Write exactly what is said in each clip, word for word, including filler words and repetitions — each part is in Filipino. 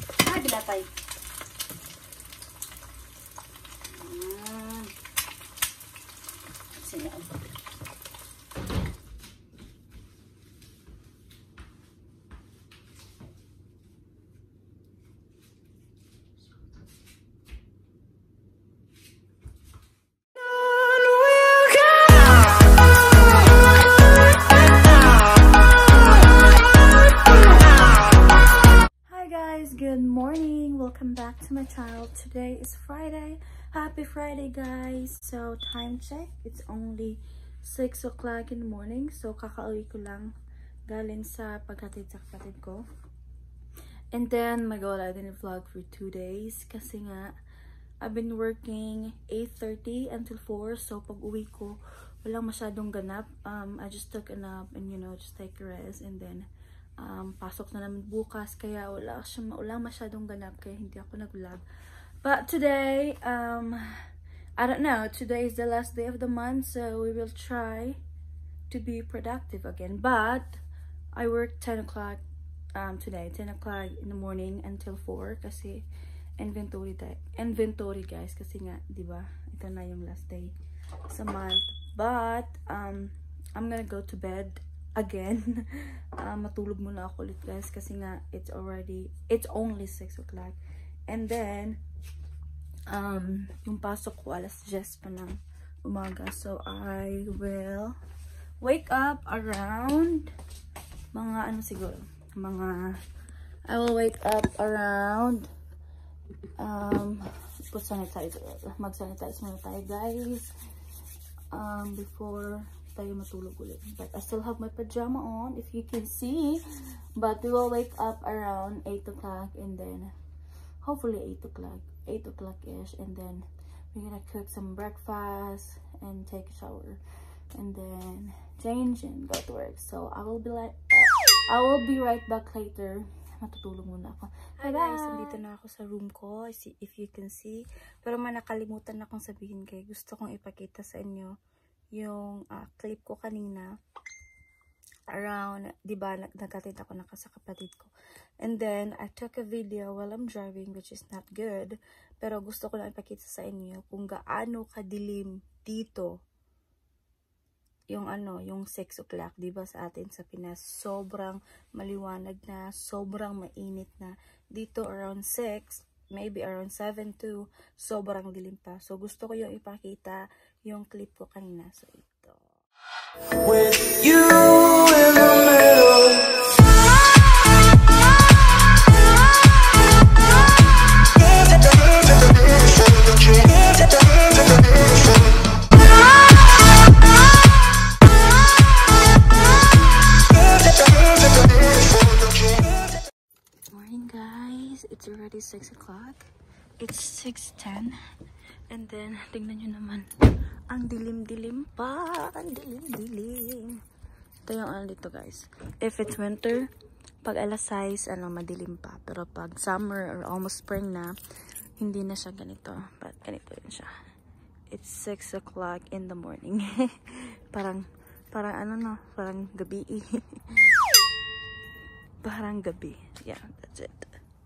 Ah, binatay. Ah. Sige. Good morning, welcome back to my channel. Today is Friday. Happy Friday, guys. So time check, it's only six o'clock in the morning. So kakauwi ko lang galing sa paghatid sa kapatid ko. And then my god, I didn't vlog for two days kasi nga I've been working eight thirty until four. So pag uwi ko walang masyadong ganap. um I just took a nap and you know just take a rest, and then Um, pasok na naman bukas, kaya wala, wala masyadong ganap, kaya hindi ako nag-vlog. But today, um, I don't know, today is the last day of the month, so we will try to be productive again. But, I work ten o'clock um, today, ten o'clock in the morning until four, kasi inventory, inventory guys, kasi nga, diba, ito na yung last day sa month. But, um, I'm gonna go to bed again. uh, matulog muna ako ulit guys kasi nga it's already it's only six o'clock, and then um yung pasok ko alas diyes pa ng umaga, so I will wake up around mga ano siguro mga I will wake up around um put sanitizer, mag-sanitize muna tayo guys um before tayo matulog ulit. But I still have my pajama on, if you can see. But we will wake up around eight o'clock, and then hopefully eight o'clock, eight o'clock ish, and then we're gonna cook some breakfast and take a shower, and then change and go to work. So I will be like uh, I will be right back later. Matutulog muna ako. Hi guys, nandito na ako sa room ko, if you can see. Pero may nakalimutan akong sabihin, kay gusto kong ipakita sa inyo yung uh, clip ko kanina around, di ba, nagkatid ako na sa kapatid ko, and then I took a video while I'm driving, which is not good, pero gusto ko lang ipakita sa inyo kung gaano kadilim dito yung ano, yung six o'clock, di ba, sa atin sa Pinas sobrang maliwanag na, sobrang mainit na. Dito around six, maybe around seven too, sobrang dilim pa. So gusto ko yung ipakita yung clip ko kanina. So ito. With you in the middle. Morning guys, it's already six o'clock. It's six ten. And then, tingnan nyo naman. Ang dilim-dilim pa. Ang dilim-dilim. Ito yung ano dito guys. If it's winter, pag alas sais, ano, madilim pa. Pero pag summer or almost spring na, hindi na siya ganito. But ganito yun siya. It's six o'clock in the morning. parang, parang ano no, parang gabi. Parang gabi. Yeah, that's it.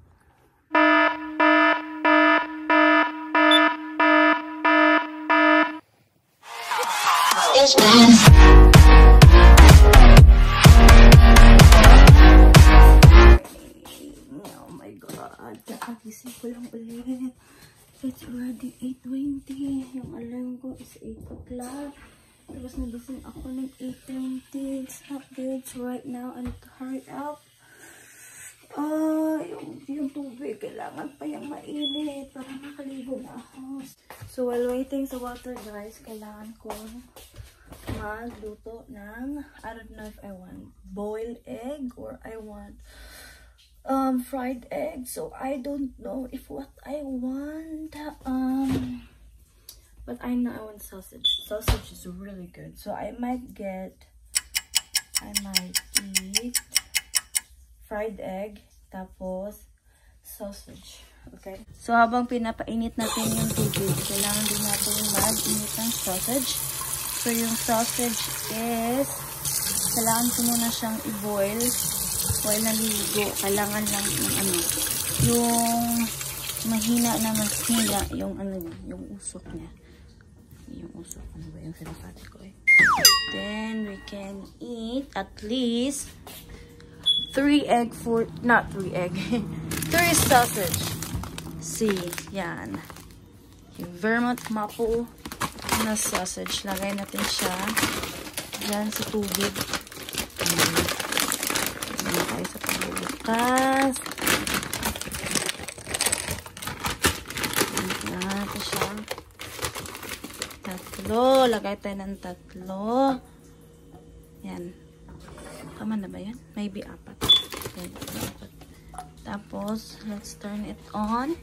Oh my god, kakagising ko lang ulit. It's already eight twenty. Yung alarm ko is eight o'clock. Tapos nagising ako ng eight twenty. It's not good. So right now, I need to hurry up. Ah, uh, yung, yung tubig, kailangan pa yung mainit para makaligo na ako. So while waiting sa water guys, kailangan ko magluto ng, I don't know if I want boiled egg or I want um fried egg. So I don't know if what I want. Um but I know I want sausage. Sausage is really good. So I might get I might eat fried egg, tapos sausage. Okay? So, habang pinapainit natin yung tubig, kailangan din natin mag-init ng sausage. So, yung sausage is, kailangan ko muna siyang i-boil while naliligo, kailangan lang yung ano, yung mahina na mahina yung ano niya, yung usok niya. Yung usok, ano ba yung sinasabi ko eh. Then, we can eat at least three egg for, not three egg, three sausage. See, yan. Yung vermont maple na sausage. Lagay natin siya dyan sa tubig. Ayan tayo sa pagbubukas. Lagay natin siya. Tatlo. Lagay tayo ng tatlo. Yan. Tama na ba yan? Maybe apat. Maybe apat. Tapos, let's turn it on.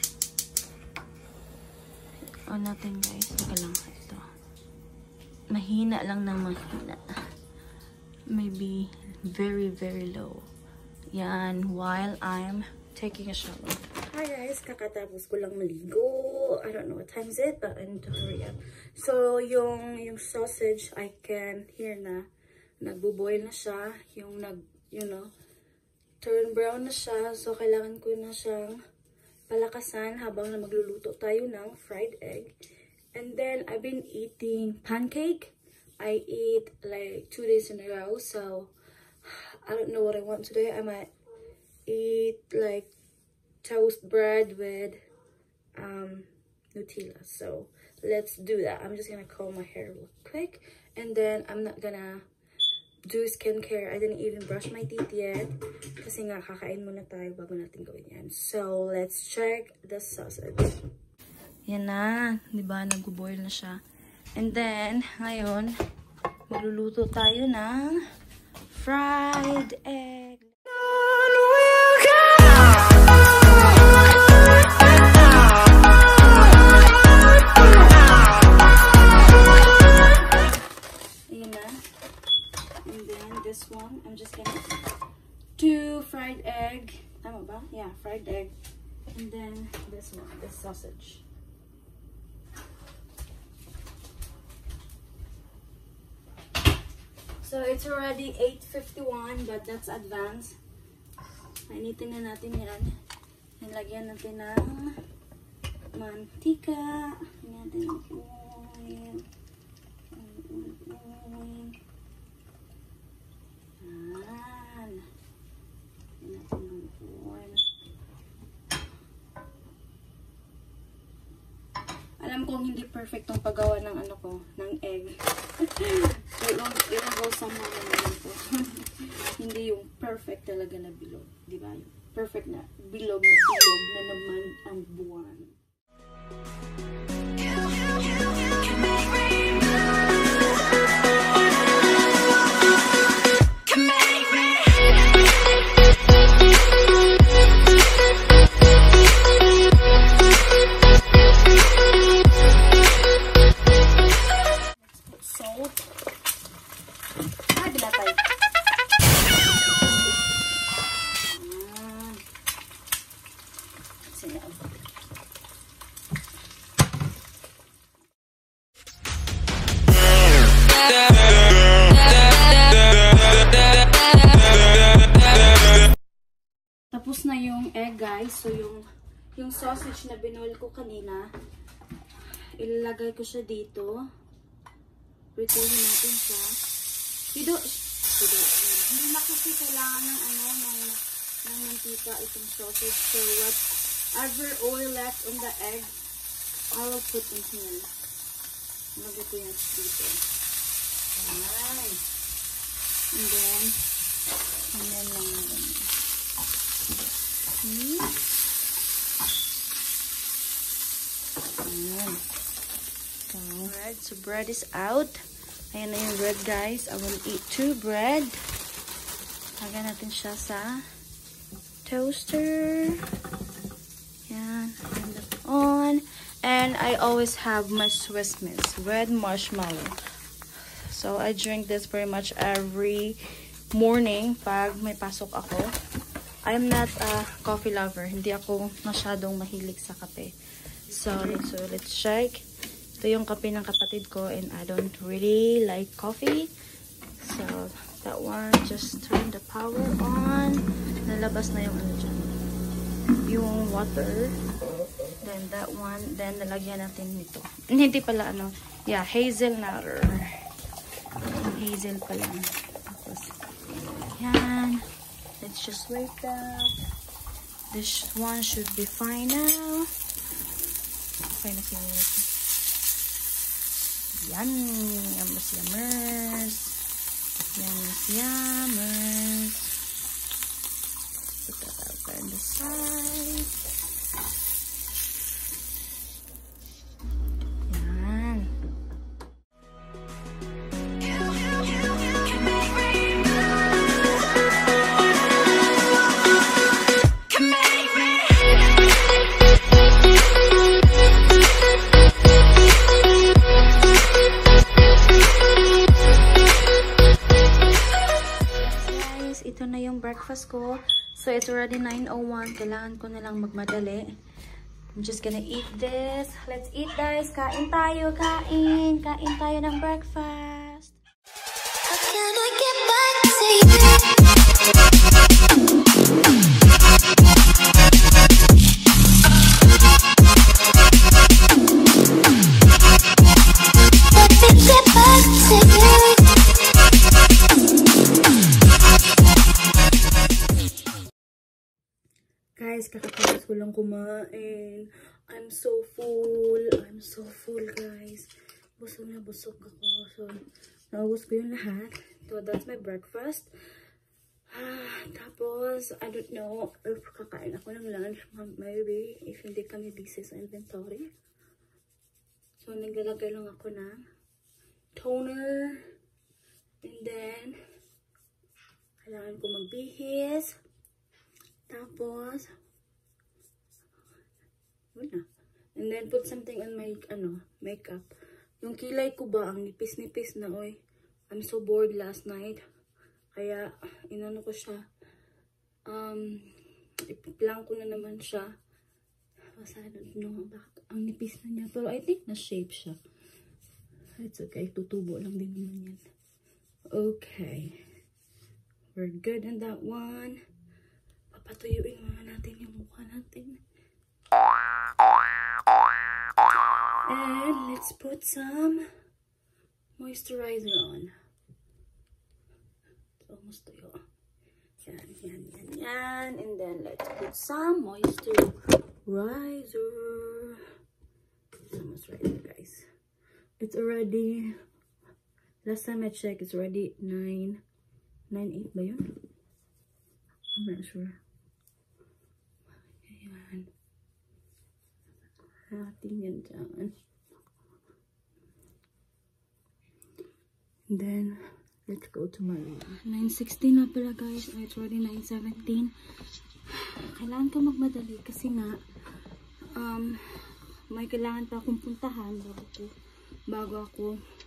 On natin guys. Saka lang ito. Mahina lang ng mahina. Maybe very, very low. Yan. While I'm taking a shower. Hi guys. Kakatapos ko lang maligo. I don't know what time is it, but I need to hurry up. So, yung, yung sausage, I can hear na nagbo-boil na siya. Yung nag, you know, turn brown na siya. So, kailangan ko na siyang palakasan habang na magluluto tayo ng fried egg. And then, I've been eating pancake. I eat like two days in a row. So, I don't know what I want today. I might eat like toast bread with um, Nutella. So, let's do that. I'm just gonna comb my hair real quick. And then, I'm not gonna do skincare. I didn't even brush my teeth yet. Kasi nga, kakain muna tayo bago natin gawin yan. So, let's check the sausage. Yan na. Diba? Nag-boil na siya. And then, ngayon, magluluto tayo ng fried egg. This one, I'm just gonna do fried egg. Tama ba? Yeah, fried egg. And then this one, this sausage. So it's already eight fifty-one, but that's advanced. Mainitin na natin yan. Nilagyan natin ng mantika. Lagyan natin ng oil. Oil. Yan. Natin ng oil. Alam kong hindi perfect tong paggawa ng ano ko, ng egg. So, it will go somewhere naman ito. Hindi yung perfect talaga na bilog. Diba? Yung perfect na bilog na bilog na naman ang buwan. Tapos na yung egg guys. So yung yung sausage na binoil ko kanina, ilalagay ko siya dito. Prituhin natin siya. Dito, dito. Hindi na kasi kailangan ng ano, ng, ng mantika itong sausage. So whatever oil left on the egg, I will put in here. Lagay ko yan dito. Ayan. And then, and then lang natin. Hmm. Ayan. So, bread. So, bread is out. Ayan na yung bread, guys. I will eat two bread. Lagay natin siya sa toaster. Ayan. Turn that on. And I always have my Swiss Miss red marshmallow. So, I drink this pretty much every morning pag may pasok ako. I'm not a coffee lover. Hindi ako masyadong mahilig sa kape. So, so let's check. Ito yung kape ng kapatid ko and I don't really like coffee. So, that one, just turn the power on. Nalabas na yung ano dyan, yung water. Then that one, then nalagyan natin nito. Hindi pala ano, yeah, hazelnut. Hazel pala. Tapos, yan. Let's just wait that. This one should be fine now. Okay na siya. Yan. Yamas, yamas. Yamas, yamas. Put that out there on the side. Yan. Ito na yung breakfast ko. So, it's already nine oh one. Kailangan ko na lang magmadali. I'm just gonna eat this. Let's eat, guys. Kain tayo, kain. Kain tayo ng breakfast. How can I get back to you? Let me get back to you. Guys, kakatapos ko lang kumain. I'm so full. I'm so full, guys. Busog na busog ako. So, naubos ko yung lahat. So, that's my breakfast. Ah, tapos, I don't know if kakain ako ng lunch. Maybe, if hindi kami busy sa inventory. So, naglalagay lang ako ng toner. And then, kailangan ko magbihis. Tapos, wala. And then, put something on my, ano, makeup. Yung kilay ko ba, ang nipis-nipis na, oy. I'm so bored last night. Kaya, inano ko siya. Um, ipiplang ko na naman siya. Kasi, I don't know, bakit ang nipis na niya. Pero, I think na-shape siya. It's okay. Tutubo lang din naman yan. Okay. We're good on that one. Papatuyuin muna natin yung mukha natin. And let's put some moisturizer on. It's almost tuyo. Yan, yan, yan, yan. And then let's put some moisturizer. It's almost ready, guys. It's already, last time I checked, it's already nine, nine, eight ba yun? I'm not sure. Ayan. Ating yan dyan. And then, let's go to my room. nine sixteen na pala, guys. Oh, it's already nine seventeen. Kailangan ko magmadali kasi nga, um, may kailangan pa akong puntahan bago ko, bago ako,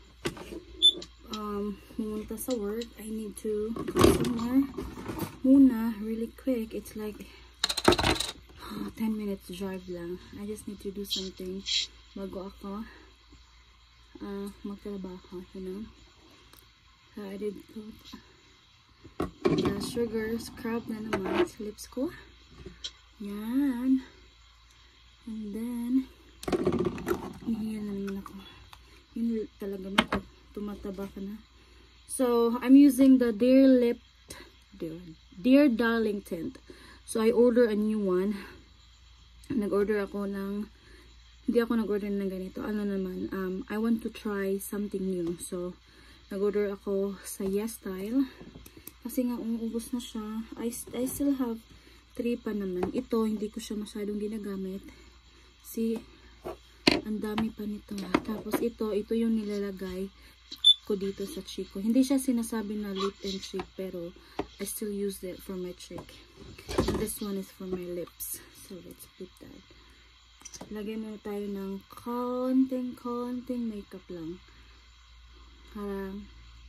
um, pumunta sa work. I need to go somewhere muna, really quick. It's like uh, ten minutes drive lang. I just need to do something bago ako uh, magtrabaho, you know. So I did put the sugar scrub na naman sa lips ko. Yan. And then hihiyan na naman ako. Yun talaga na, tumataba ka na. So I'm using the Dear Lip Dear, Dear Darling tint. So I order a new one. Nag-order ako ng, hindi ako nag-order ng ganito. Ano naman, um, I want to try something new. So, nag-order ako sa YesStyle. Kasi nga, umuubos na siya. I, I still have three pa naman. Ito, hindi ko siya masyadong ginagamit. See, ang dami pa nito. Tapos ito, ito yung nilalagay ko dito sa cheek ko. Hindi siya sinasabi na lip and cheek, pero I still use it for my cheek. And this one is for my lips. So, let's put that. Lagay muna tayo ng konting-konting makeup lang. Parang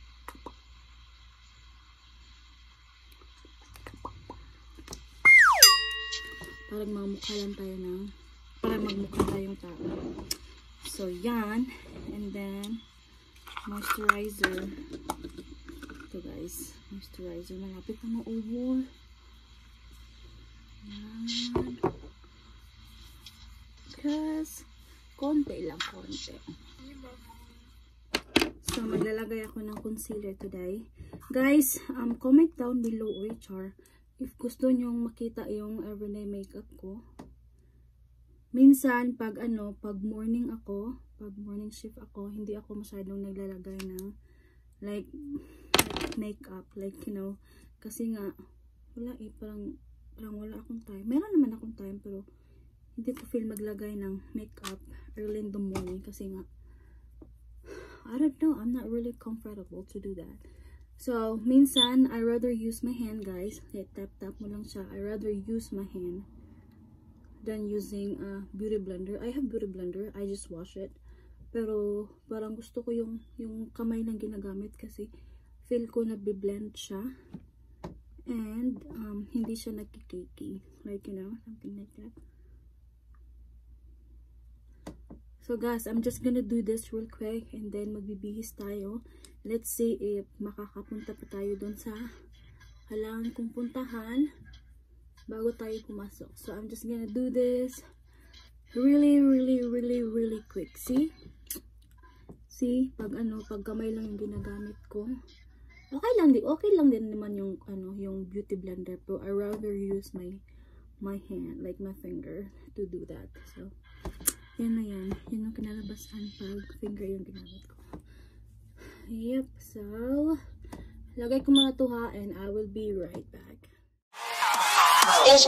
parang magmukha lang tayo ng parang magmukha tayong tao. So, yan. And then, moisturizer. ito guys. Moisturizer. Malapit na maubol. Yan. Because, konti lang, konti. So, maglalagay ako ng concealer today. Guys, um, comment down below or char if gusto nyong makita yung everyday makeup ko. Minsan, pag ano, pag morning ako, pag morning shift ako, hindi ako masyadong naglalagay ng like, like makeup. Like, you know, kasi nga, wala eh, parang, parang wala akong time. Meron naman akong time, pero hindi ko feel maglagay ng makeup early in the morning kasi nga I don't know, I'm not really comfortable to do that. So, minsan, I rather use my hand, guys. Like, tap-tap mo lang siya. I rather use my hand than using a beauty blender. I have beauty blender. I just wash it. Pero, parang gusto ko yung, yung kamay lang ginagamit kasi feel ko na bi-blend siya. And, um, hindi siya nagkikiki. Like, you know, something like that. So guys, I'm just gonna do this real quick and then magbibihis tayo. Let's see if makakapunta pa tayo dun sa kailangan kong puntahan bago tayo pumasok. So I'm just gonna do this really, really, really, really quick. See? See? Pag ano, pag kamay lang yung ginagamit ko. Okay lang din, okay lang din naman yung ano, yung beauty blender, pero I rather use my my hand, like my finger to do that. So yan na yan. Yun ang kinalabasan pag finger yung ginamit ko. Yep. So, lagay ko muna ito ha and I will be right back. It's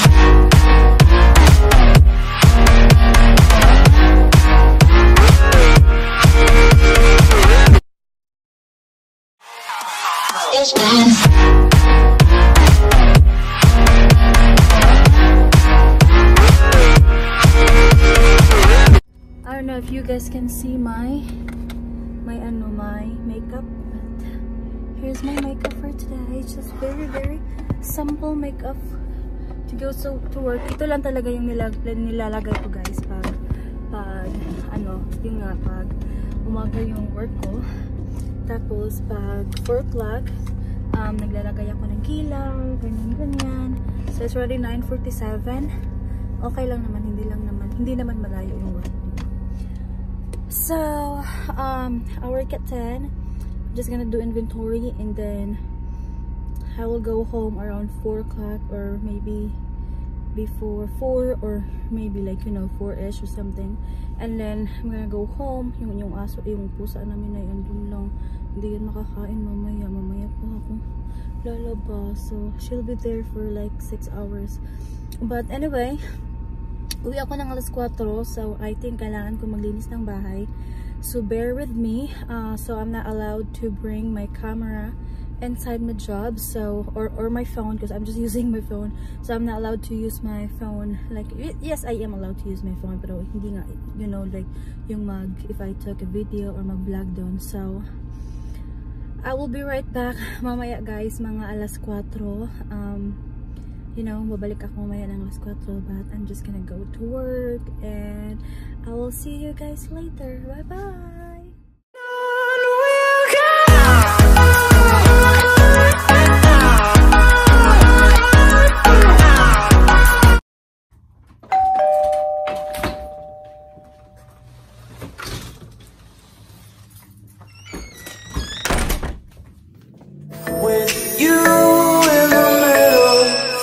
I don't know if you guys can see my my ano my makeup, but here's my makeup for today. It's just very very simple makeup to go so to work. Ito lang talaga yung nilag nilalagay ko guys pag pag ano yung nga pag umaga yung work ko. Tapos pag four o'clock um, naglalagay ako ng kilaw, ganyan ganyan. So it's already nine forty-seven. Okay lang naman, hindi lang naman hindi naman malayo yung work. So, um, I work at ten. I'm just gonna do inventory and then I will go home around four o'clock or maybe before four or maybe like, you know, four-ish or something. And then, I'm gonna go home. Yung, yung aso, yung pusa namin na yun, dun lang. Hindi yan makakain mamaya. Mamaya pa ako lalabas. So, she'll be there for like six hours. But anyway, uwi ako ng alas kwatro, so I think kailangan ko maglinis ng bahay. So bear with me. Uh, so I'm not allowed to bring my camera inside my job, so or or my phone because I'm just using my phone. So I'm not allowed to use my phone. Like yes, I am allowed to use my phone, pero hindi nga, you know, like yung mag if I took a video or mag-vlog doon. So I will be right back mamaya guys, mga alas kwatro. Um You know, babalik ako mamaya ng alas kwatro, but I'm just gonna go to work and I will see you guys later. Bye bye. With you in the middle.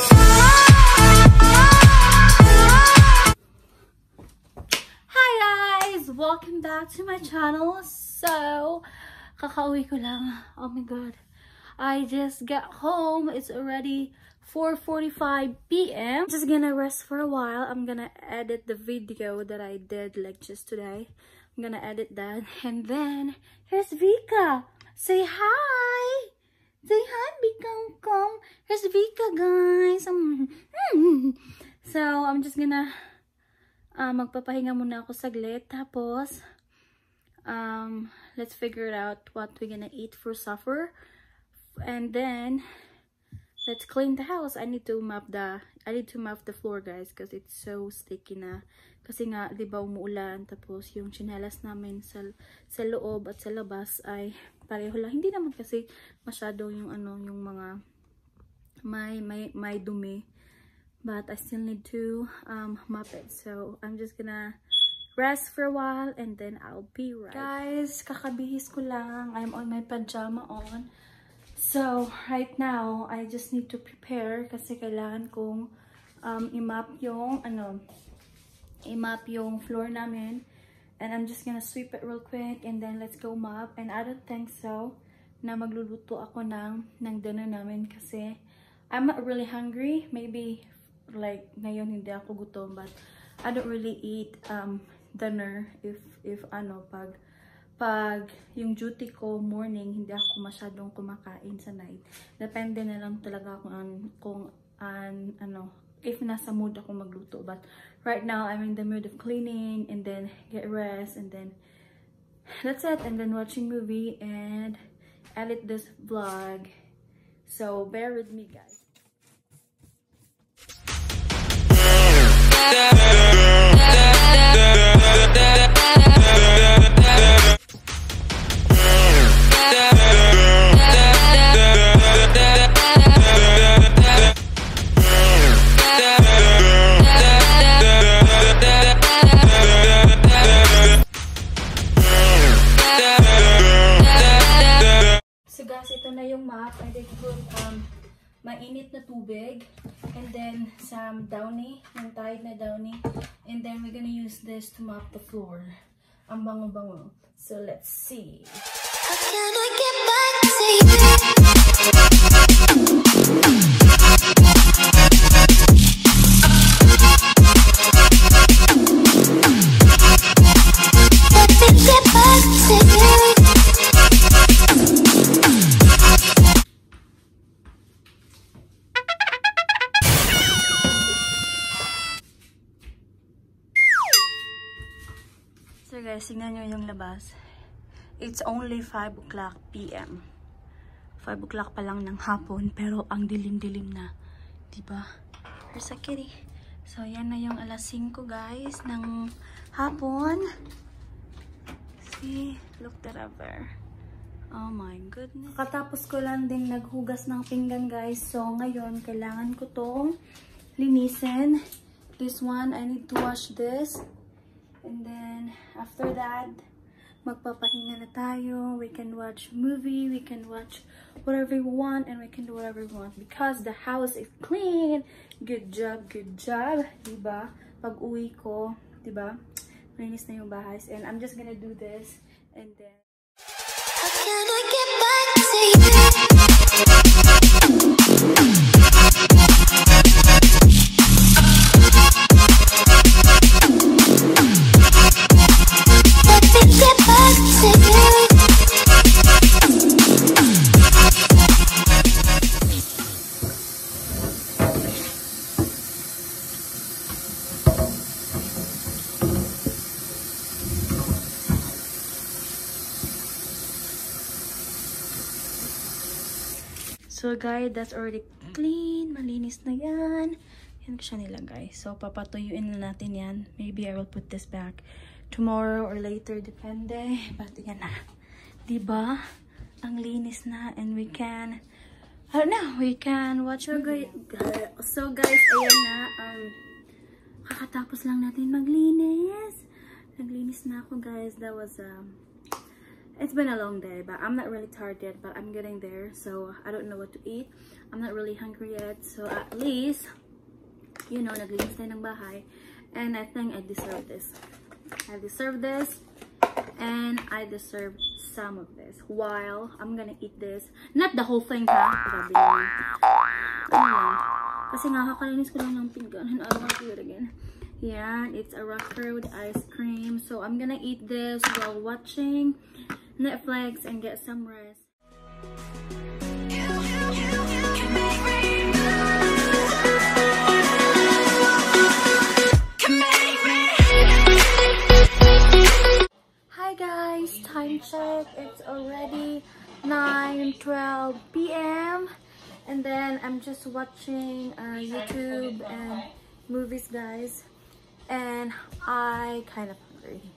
Welcome back to my channel. So, kakauwi ko lang. Oh my god. I just got home. It's already four forty-five p m Just gonna rest for a while. I'm gonna edit the video that I did like just today. I'm gonna edit that. And then, here's Vika. Say hi. Say hi, Vika. Come. Here's Vika, guys. Um, so, I'm just gonna Uh, magpapahinga muna ako saglit. Tapos, um, let's figure it out what we're gonna eat for supper. And then, let's clean the house. I need to mop the, I need to mop the floor, guys, because it's so sticky na. Kasi nga, di ba umuulan. Tapos, yung tsinelas namin sa, sa loob at sa labas ay pareho lang. Hindi naman kasi masyado yung ano, yung mga may, may, may dumi. But I still need to um, mop it. So, I'm just gonna rest for a while and then I'll be right. Guys, kakabihis ko lang. I'm on my pajama on. So, right now, I just need to prepare kasi kailangan kong um, i-mop yung, ano, i-mop yung floor namin. And I'm just gonna sweep it real quick and then let's go mop. And I don't think so na magluluto ako ng, ng dinner namin kasi I'm not really hungry. Maybe like ngayon hindi ako gutom, but I don't really eat um dinner if if ano pag pag yung duty ko morning, hindi ako masyadong kumakain sa night. Depende na lang talaga kung an, kung an, ano if nasa mood ako magluto. But right now I'm in the mood of cleaning and then get rest and then that's it, and then watching movie and edit this vlog. So bear with me, guys. So guys, ito na yung mop. I did put um, mainit na tubig and then some downy, yung tide na downy, and then we're gonna use this to mop the floor. Ang bango-bango. So let's see. How can I get back to you? Let me get back to you. So guys, tingnan nyo yung labas. It's only five o'clock p m five o'clock pa lang ng hapon, pero ang dilim-dilim na. Diba? There's a kitty. So, yan na yung alas singko guys ng hapon. See? Look that over. Oh my goodness. Katapos ko lang din naghugas ng pinggan guys. So, ngayon, kailangan ko tong linisin. This one, I need to wash this. And then, after that, magpapahinga na tayo. We can watch movie, we can watch whatever we want, and we can do whatever we want. Because the house is clean. Good job, good job. Diba? Pag uwi ko, diba? Malinis na yung bahay. And I'm just gonna do this. And then... How can I get back to you? So guys, that's already clean. Malinis na yan. Yan ko siya nilagay. So papatuyuin na natin yan. Maybe I will put this back tomorrow or later. Depende. But yan na. Diba? Ang linis na. And we can, I don't know, we can watch. So guys, so guys ayan na. Um, kakatapos lang natin maglinis. Naglinis na ako guys. That was um, it's been a long day, but I'm not really tired yet, but I'm getting there. So I don't know what to eat. I'm not really hungry yet. So at least, you know, naglinis tayo ng bahay. And I think I deserve this. I deserve this. And I deserve some of this. While I'm gonna eat this. Not the whole thing, ha? Grabe naman. Ano lang. Kasi nga, kakalinis ko lang ng pinggan. And I don't want to do it again. Yeah, it's a rock road ice cream. So I'm gonna eat this while watching Netflix and get some rest. Hi guys, time check. It's already nine twelve p m and then I'm just watching uh, YouTube and movies guys, and I kind of hungry.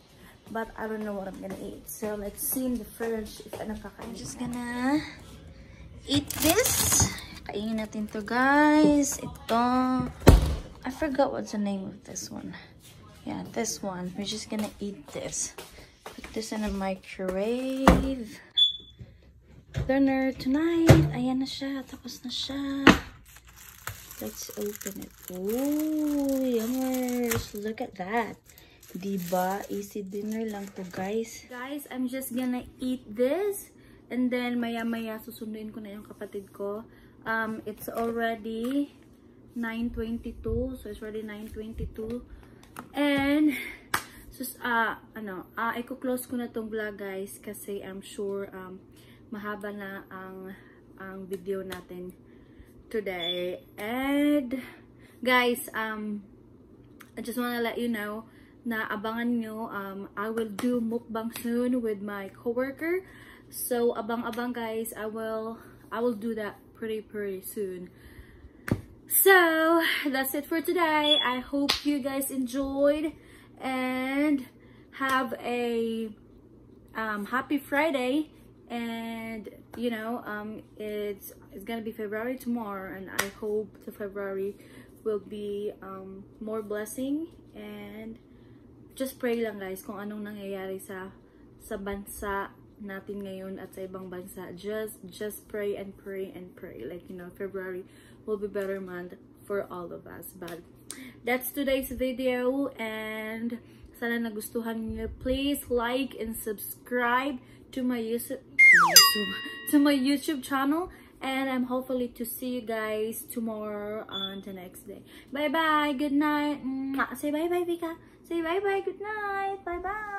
but I don't know what I'm gonna eat. So let's see in the fridge if ano kakain. I'm just gonna eat this. Kainin natin to, guys. Ito. I forgot what's the name of this one. Yeah, this one. We're just gonna eat this. Put this in a microwave. Dinner tonight. Ayan na siya. Tapos na siya. Let's open it. Ooh, yummers. Look at that. Diba? Easy dinner lang to, guys. Guys, I'm just gonna eat this. And then, maya-maya, susunduin ko na yung kapatid ko. Um, it's already nine twenty-two. So, it's already nine twenty-two. And, sus, ah, uh, ano, ah, uh, i-close ko na tong vlog, guys. Kasi I'm sure, um, mahaba na ang, ang video natin today. And guys, um I just want to let you know na abangan nyo, um I will do mukbang soon with my coworker, so abang-abang, guys. I will I will do that pretty pretty soon. So that's it for today. I hope you guys enjoyed and have a um happy Friday. And you know, um it's it's gonna be February tomorrow, and I hope the February will be um more blessing. And just pray lang, guys, kung anong nangyayari sa sa bansa natin ngayon at sa ibang bansa. Just just pray and pray and pray, like, you know, February will be better month for all of us. But that's today's video, and sana nagustuhan niyo. Please like and subscribe to my YouTube to my YouTube channel, and I'm hopefully to see you guys tomorrow on the next day. Bye bye, good night. Say bye bye, Vika. Say bye bye, good night. Bye bye.